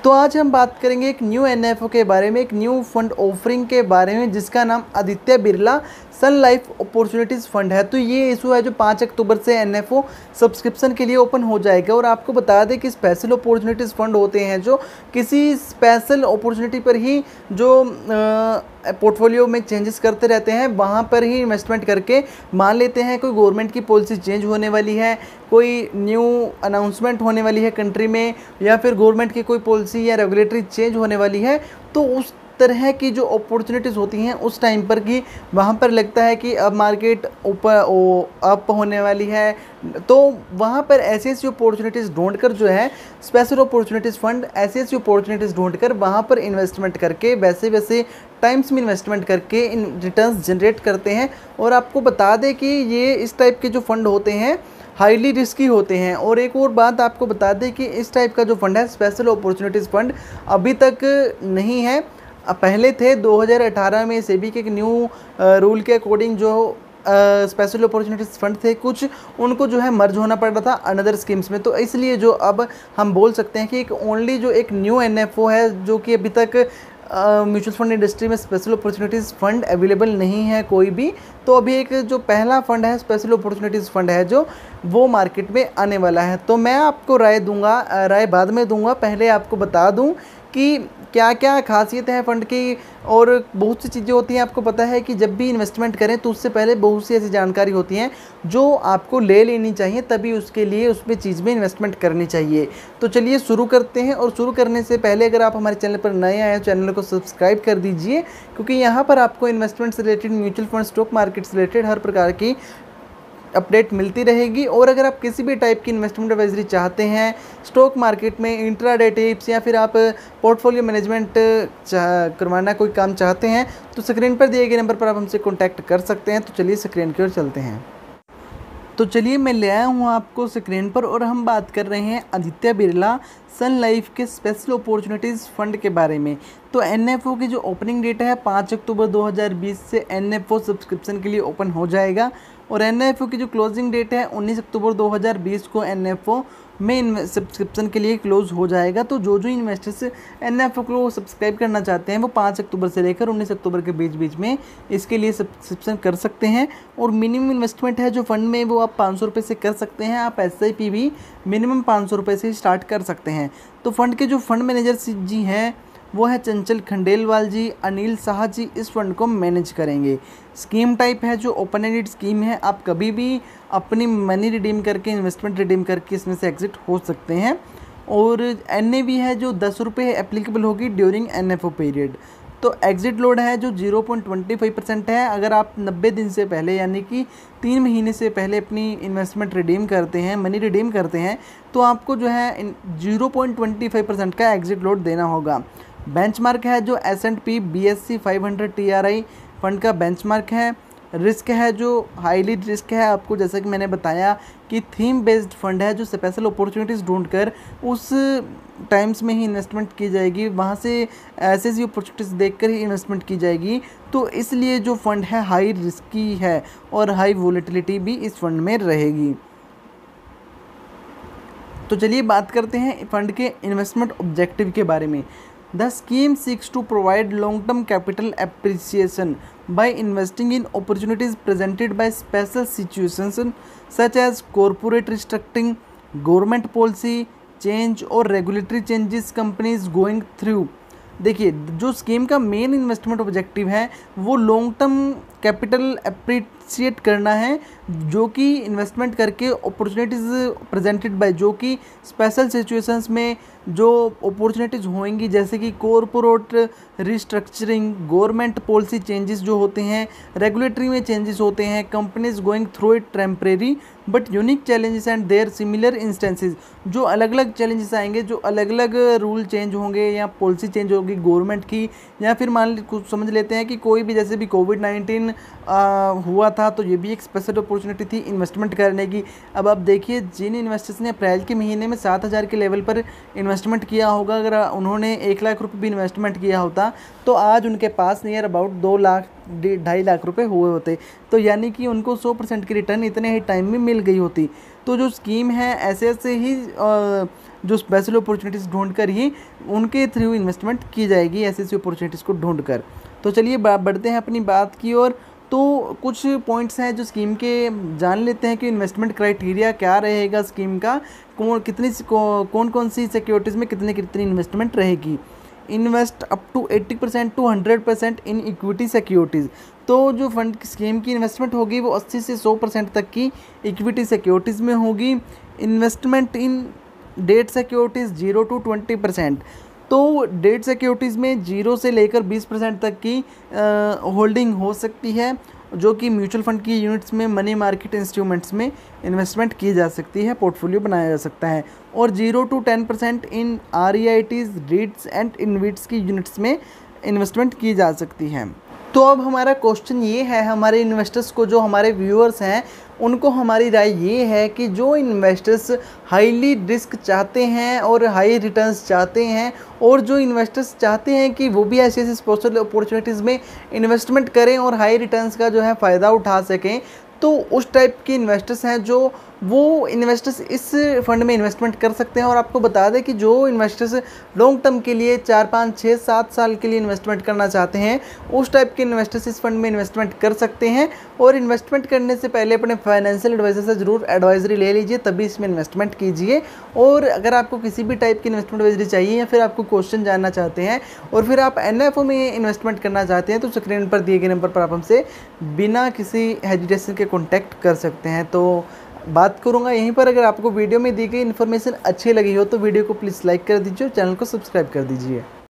तो आज हम बात करेंगे एक न्यू एनएफओ के बारे में, एक न्यू फंड ऑफरिंग के बारे में जिसका नाम Aditya Birla sun life opportunities fund है। तो ये इशू है जो 5 अक्टूबर से एनएफओ सब्सक्रिप्शन के लिए ओपन हो जाएगा। और आपको बता दें कि स्पेशल अपॉर्चुनिटीज़ फंड होते हैं जो किसी स्पेशल अपॉर्चुनिटी पर ही जो पोर्टफोलियो में चेंजेस करते रहते हैं, वहाँ पर ही इन्वेस्टमेंट करके मान लेते हैं कोई गवर्नमेंट की पॉलिसी चेंज होने वाली है, कोई न्यू अनाउंसमेंट होने वाली है कंट्री में, या फिर गवर्नमेंट की कोई पॉलिसी या रेगुलेटरी चेंज होने वाली है, तो उस तरह की जो अपॉर्चुनिटीज़ होती हैं उस टाइम पर कि वहाँ पर लगता है कि अब मार्केट ऊपर अप होने वाली है, तो वहाँ पर ऐसी ऐसी अपॉर्चुनिटीज़ ढूंढ कर जो है स्पेशल अपॉर्चुनिटीज़ फंड ऐसी ऐसी अपॉर्चुनिटीज़ ढूंढ कर वहाँ पर इन्वेस्टमेंट करके वैसे वैसे टाइम्स में इन्वेस्टमेंट करके रिटर्न्स जनरेट करते हैं। और आपको बता दें कि ये इस टाइप के जो फंड होते हैं हाईली रिस्की होते हैं। और एक और बात आपको बता दें कि इस टाइप का जो फंड है स्पेशल अपॉर्चुनिटीज़ फंड अभी तक नहीं है, पहले थे 2018 में सेबी के एक न्यू रूल के अकॉर्डिंग जो स्पेशल अपॉर्चुनिटीज़ फंड थे कुछ उनको जो है मर्ज होना पड़ रहा था अनदर स्कीम्स में। तो इसलिए जो अब हम बोल सकते हैं कि एक ओनली जो एक न्यू एनएफओ है जो कि अभी तक म्यूचुअल फंड इंडस्ट्री में स्पेशल अपॉर्चुनिटीज़ फंड अवेलेबल नहीं है कोई भी। तो अभी एक जो पहला फंड है स्पेशल अपॉर्चुनिटीज़ फंड है जो वो मार्केट में आने वाला है। तो मैं आपको राय दूंगा, राय बाद में दूंगा, पहले आपको बता दूं कि क्या क्या खासियत है फ़ंड की। और बहुत सी चीज़ें होती हैं, आपको पता है कि जब भी इन्वेस्टमेंट करें तो उससे पहले बहुत सी ऐसी जानकारी होती हैं जो आपको ले लेनी चाहिए, तभी उसके लिए उसमें चीज़ में इन्वेस्टमेंट करनी चाहिए। तो चलिए शुरू करते हैं। और शुरू करने से पहले अगर आप हमारे चैनल पर नए आए हैं चैनल को सब्सक्राइब कर दीजिए, क्योंकि यहाँ पर आपको इन्वेस्टमेंट से related, mutual fund, stock market से रिलेटेड हर प्रकार की अपडेट मिलती रहेगी। और अगर आप किसी भी टाइप की इन्वेस्टमेंट एडवाइजरी चाहते हैं स्टॉक मार्केट में, इंट्राडे टिप्स, या फिर आप पोर्टफोलियो मैनेजमेंट करवाना कोई काम चाहते हैं, तो स्क्रीन पर दिए गए नंबर पर आप हमसे कांटेक्ट कर सकते हैं। तो चलिए स्क्रीन की ओर चलते हैं। तो चलिए मैं ले आया हूँ आपको स्क्रीन पर और हम बात कर रहे हैं आदित्य बिरला सन लाइफ के स्पेशल अपॉर्चुनिटीज़ फंड के बारे में। तो एनएफओ की जो ओपनिंग डेट है 5 अक्टूबर 2020 से एनएफओ सब्सक्रिप्शन के लिए ओपन हो जाएगा। और एनएफओ की जो क्लोजिंग डेट है 19 अक्टूबर 2020 को एनएफओ में सब्सक्रिप्शन के लिए क्लोज हो जाएगा। तो जो जो इन्वेस्टर्स एनएफओ को सब्सक्राइब करना चाहते हैं वो 5 अक्टूबर से लेकर 19 अक्टूबर के बीच में इसके लिए सब्सक्रिप्शन कर सकते हैं। और मिनिमम इन्वेस्टमेंट है जो फंड में वो आप 500 रुपये से कर सकते हैं। आप एसआईपी भी मिनिमम 500 रुपये से स्टार्ट कर सकते हैं। तो फंड के जो फंड मैनेजर जी हैं वो है चंचल खंडेलवाल जी, अनिल शाह जी इस फंड को मैनेज करेंगे। स्कीम टाइप है जो ओपन एंडेड स्कीम है, आप कभी भी अपनी मनी रिडीम करके, इन्वेस्टमेंट रिडीम करके इसमें से एग्जिट हो सकते हैं। और एनएवी है जो 10 रुपये एप्लीकेबल होगी ड्यूरिंग एनएफओ पीरियड। तो एग्जिट लोड है जो 0.25% है। अगर आप 90 दिन से पहले यानी कि 3 महीने से पहले अपनी इन्वेस्टमेंट रिडीम करते हैं, मनी रिडीम करते हैं, तो आपको जो है 0.25% का एग्जिट लोड देना होगा। बेंचमार्क है जो S&P BSE 500 TRI फंड का बेंचमार्क है। रिस्क है जो हाईली रिस्क है, आपको जैसा कि मैंने बताया कि थीम बेस्ड फंड है जो स्पेशल अपॉर्चुनिटीज़ ढूंढकर उस टाइम्स में ही इन्वेस्टमेंट की जाएगी, वहाँ से ऐसी ऐसी अपॉर्चुनिटीज़ देखकर ही इन्वेस्टमेंट की जाएगी। तो इसलिए जो फंड है हाई रिस्की है और हाई वोलेटिलिटी भी इस फंड में रहेगी। तो चलिए बात करते हैं फंड के इन्वेस्टमेंट ऑब्जेक्टिव के बारे में। The scheme seeks to provide long-term capital appreciation by investing in opportunities presented by special situations such as corporate restructuring, government policy change और regulatory changes companies going through। देखिए जो scheme का main investment objective है वो long term capital appreciate करना है, जो कि इन्वेस्टमेंट करके अपॉर्चुनिटीज़ प्रेजेंटेड बाय, जो कि स्पेशल सिचुएशंस में जो अपॉर्चुनिटीज़ होंगी जैसे कि corporate restructuring, government policy changes जो होते हैं, रेगुलेटरी में चेंजेस होते हैं, companies going through it temporary but unique challenges and their similar instances, जो अलग अलग चैलेंजेस आएंगे, जो अलग अलग रूल चेंज होंगे या पॉलिसी चेंज होगी गवर्नमेंट की, या फिर मान कुछ समझ लेते हैं कि कोई भी जैसे भी कोविड-19 हुआ था तो ये भी एक स्पेशल अपॉर्चुनिटी थी इन्वेस्टमेंट करने की। अब आप देखिए जिन इन्वेस्टर्स ने अप्रैल के महीने में 7,000 के लेवल पर इन्वेस्टमेंट किया होगा, अगर उन्होंने 1 लाख रुपये भी इन्वेस्टमेंट किया होता तो आज उनके पास नियर अबाउट 2 लाख 2.5 लाख रुपए हुए होते। तो यानी कि उनको 100% की रिटर्न इतने ही टाइम में मिल गई होती। तो जो स्कीम है ऐसे ऐसे ही जो स्पेशल अपॉर्चुनिटीज़ ढूंढ कर ही उनके थ्रू इन्वेस्टमेंट की जाएगी ऐसी अपॉर्चुनिटीज़ को ढूंढ कर। तो चलिए बढ़ते हैं अपनी बात की ओर। तो कुछ पॉइंट्स हैं जो स्कीम के जान लेते हैं कि इन्वेस्टमेंट क्राइटेरिया क्या रहेगा स्कीम का, कौन कौन सी सिक्योरिटीज़ में कितनी इन्वेस्टमेंट रहेगी। Invest up to 80% to 100% in equity securities. तो जो फंड स्कीम की इन्वेस्टमेंट होगी वो 80 से 100% तक की इक्विटी सिक्योरिटीज़ में होगी। Investment in debt securities 0 to 20%। तो डेट सिक्योरिटीज़ में 0 से लेकर 20% तक की होल्डिंग हो सकती है, जो कि म्यूचुअल फंड की यूनिट्स में, मनी मार्केट इंस्ट्रूमेंट्स में इन्वेस्टमेंट की जा सकती है, पोर्टफोलियो बनाया जा सकता है। और 0 to 10% in REITs, REITs and InvITs की यूनिट्स में इन्वेस्टमेंट की जा सकती है। तो अब हमारा क्वेश्चन ये है, हमारे इन्वेस्टर्स को, जो हमारे व्यूअर्स हैं उनको हमारी राय ये है कि जो इन्वेस्टर्स हाईली रिस्क चाहते हैं और हाई रिटर्न्स चाहते हैं, और जो इन्वेस्टर्स चाहते हैं कि वो भी ऐसी स्पेशल अपॉर्चुनिटीज़ में इन्वेस्टमेंट करें और हाई रिटर्न्स का जो है फ़ायदा उठा सकें, तो उस टाइप के इन्वेस्टर्स हैं जो वो इन्वेस्टर्स इस फंड में इन्वेस्टमेंट कर सकते हैं। और आपको बता दें कि जो इन्वेस्टर्स लॉन्ग टर्म के लिए 4, 5, 6, 7 साल के लिए इन्वेस्टमेंट करना चाहते हैं, उस टाइप के इन्वेस्टर्स इस फंड में इन्वेस्टमेंट कर सकते हैं। और इन्वेस्टमेंट करने से पहले अपने फाइनेंशियल एडवाइजर से ज़रूर एडवाइजरी ले लीजिए, तभी इसमें इन्वेस्टमेंट कीजिए। और अगर आपको किसी भी टाइप की इन्वेस्टमेंट एडवाइजरी चाहिए या फिर आपको क्वेश्चन जानना चाहते हैं और फिर आप NFO में इन्वेस्टमेंट करना चाहते हैं, तो स्क्रीन पर दिए गए नंबर पर आप हमसे बिना किसी हेजिटेशन के कॉन्टैक्ट कर सकते हैं। तो बात करूंगा यहीं पर। अगर आपको वीडियो में दी गई इन्फॉर्मेशन अच्छी लगी हो तो वीडियो को प्लीज़ लाइक कर दीजिए और चैनल को सब्सक्राइब कर दीजिए।